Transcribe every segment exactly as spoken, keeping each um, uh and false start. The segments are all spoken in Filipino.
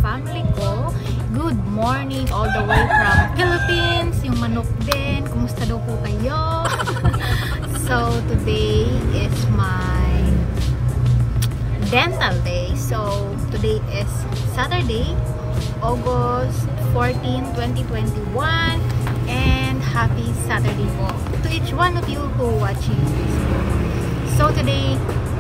family ko. Good morning all the way from Philippines. Yung manok din. Kumusta daw po kayo? So, today is my dental day. So, today is Saturday, August fourteenth, twenty twenty-one. And happy Saturday po to each one of you who watching this video. So, today,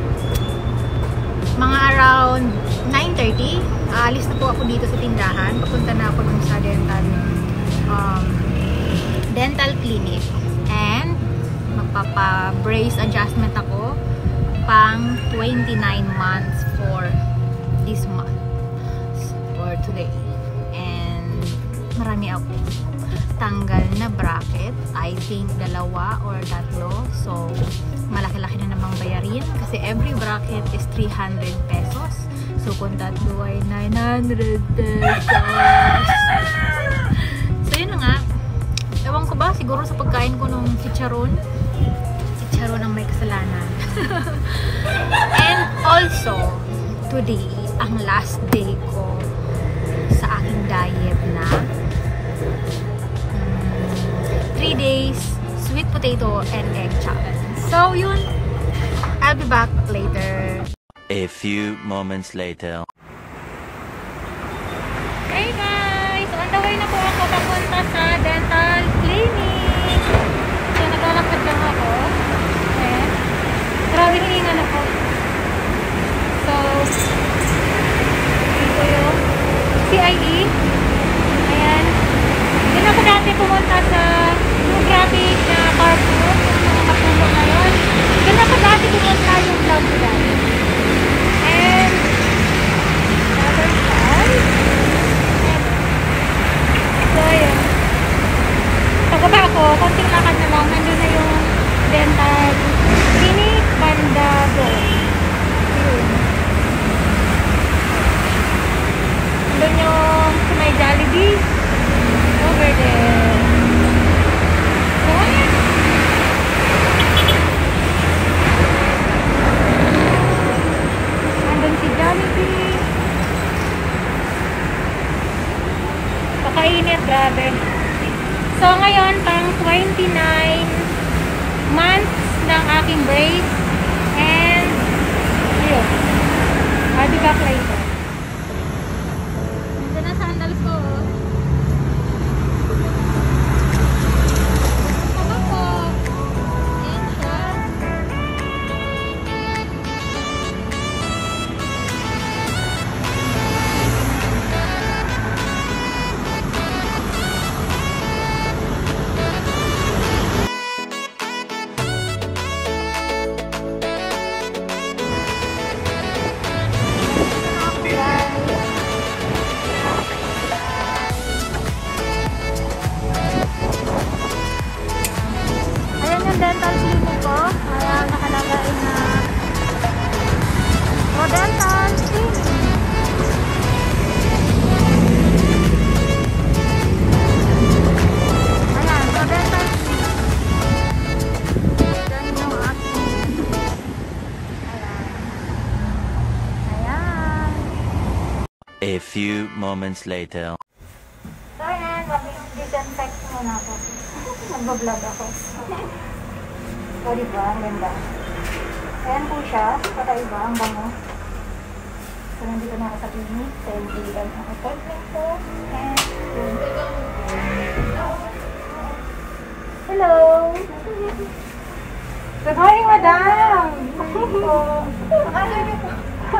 mga around nine thirty, aalis na po ako dito sa tindahan. Papunta na ako dun sa dental um, dental clinic. And magpapa-brace adjustment ako pang twenty-nine months for this month. For today. And marami ako tanggal na bracket. I think dalawa or tatlo. So, malaki-laki na namang bayarin kasi every bracket is three hundred pesos. So kung tatlo ay nine hundred pesos. So yun na nga, ewan ko ba, siguro sa pagkain ko nung chicharon chicharon ang may kasalanan. And also today ang last day ko sa aking diet na um, three days sweet potato and egg challenge. So yun, I'll be back later. A few moments later. Hey guys! So on the way na po ako papunta sa dental clinic. So naglalakad lang ako. Ayan. Grabe hiningan ako. So, dito yung C I E. Ayan. Hindi na po dati pumunta sa yung graphic na carpool. Ngayon, ganda pa dati pumunta yung vlog ko dati. And other side. So, yun. Pagkaba ako, konting lakad na lang. Nandun na yung dental clinic banda doon. Yun. Nandun yung sa may Jollibee. Over there. So, ayan. Pakainit, grabe. So, ngayon, pang twenty-nine months ng aking brace. And, yun. I'll be back later. Nandun na sandals ko. Ako po. Ayan siya. Dental clinic ko. Ayan, nakalagay na o dental clinic. Ayan, o dental clinic. Ayan yung aking. Ayan. Ayan. A few moments later. So, ayan, mag-disinfect muna ako. Nagbablog ako. So, diba? Ang ganda. Ayan po siya. Kakaiba. Ang bango. So, nandito na ako sa clinic. So, hindi lang ang appointment ko. And, yun. Hello! Good morning, madam! Good morning po. Akala niyo po.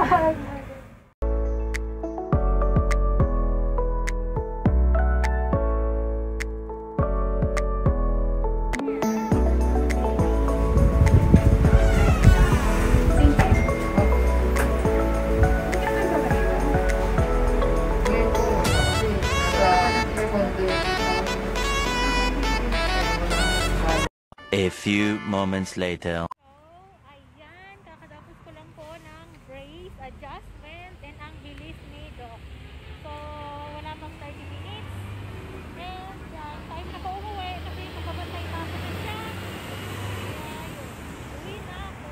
A few moments later. So, ayan, kakatapos ko lang po ng brace adjustment and ang bilis ni Doc. So, wala pang thirty minutes. And, uh, time na po umuwi kasi kapabantay pa ako na siya. Ayan, uwi na ako.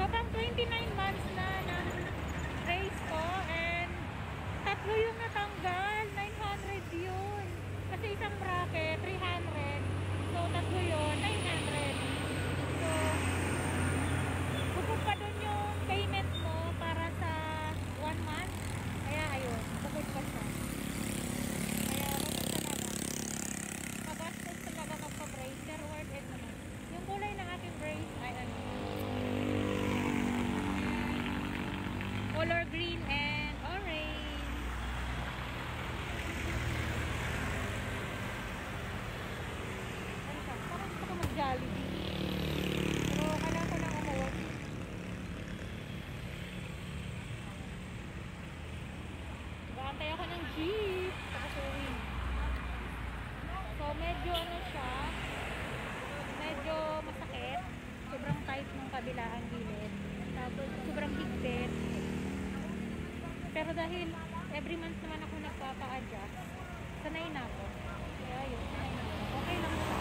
sobrang twenty-nine months na ng race ko and tatlo yung natanggal. Nine hundred yun. Kasi isang bracket, three hundred. So, tatlo yun, nine hundred. So, bukod pa dun yung payment mo para sa one month. Kaya, ayun, bukod pa siya. Kaya, bukod talaga. Magastos talaga magpa-brace. Pero worth it naman. Yung kulay ng aking brace ay ano, color green and orange. Ano ka? Parang gusto ko mag-Jollibee. Pero kailangan ko lang umuwi. Baantay ako ng jeep. Tapos uwi. So medyo ano siya, medyo masakit. Sobrang tight ng kabilaan gilid. Tapos sobrang higpit. Pero dahil every month naman ako nagpapa-adjust, sanay na ako. Kaya yun, sanay na ako. Okay lang.